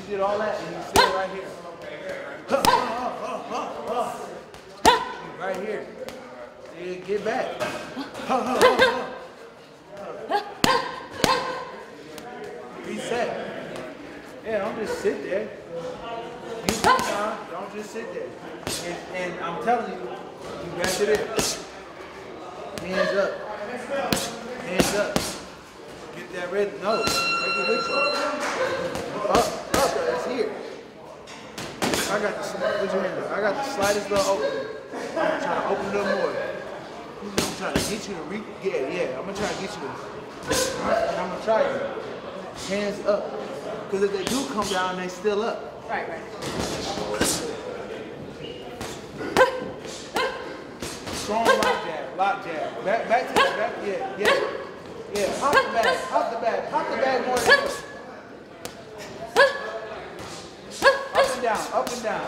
did all that and you sit right here. Right here. Yeah, get back. Reset. Yeah, don't just sit there. You don't just sit there. And I'm telling you, you got it in. Hands up. Hands up. Get that red. No, make it with you. Up, it's here. I got the, what's your hand up? I got the slightest little opening. I'm trying to open it up more. I'm trying to get you to reach. Yeah. I'm gonna try to get you to. And I'm gonna try it. Hands up. Because if they do come down, they still up. Right. Strong lock jab. Back to the back. Yeah. Pop the bag more than this. Up and down.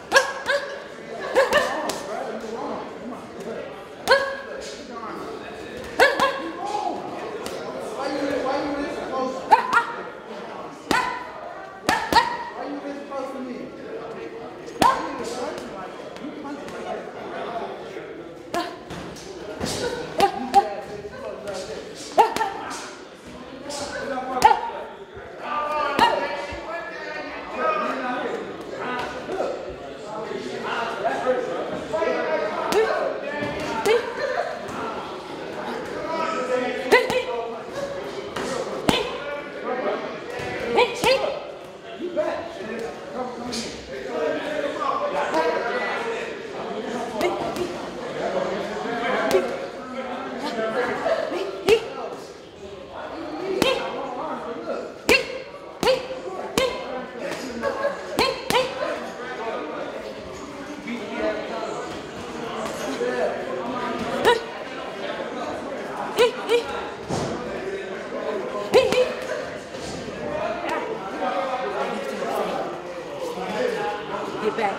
Get back.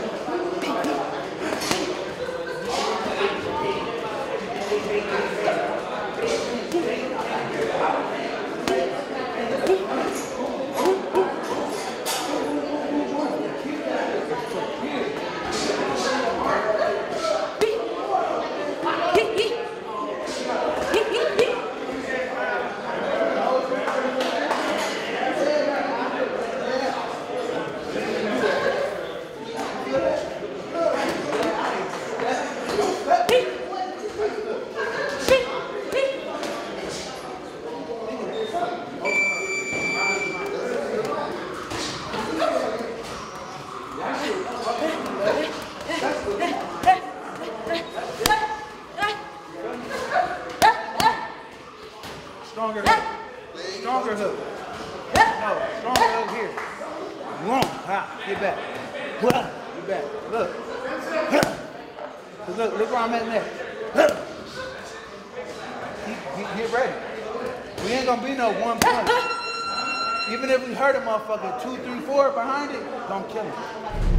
Stronger hook. Stronger hook. No, stronger hook here. Wrong. Get back. Get back. Look. Look where I'm at next. Get ready. We ain't gonna be no one punch. Even if we hurt a motherfucker 2, 3, 4 behind it, don't kill him.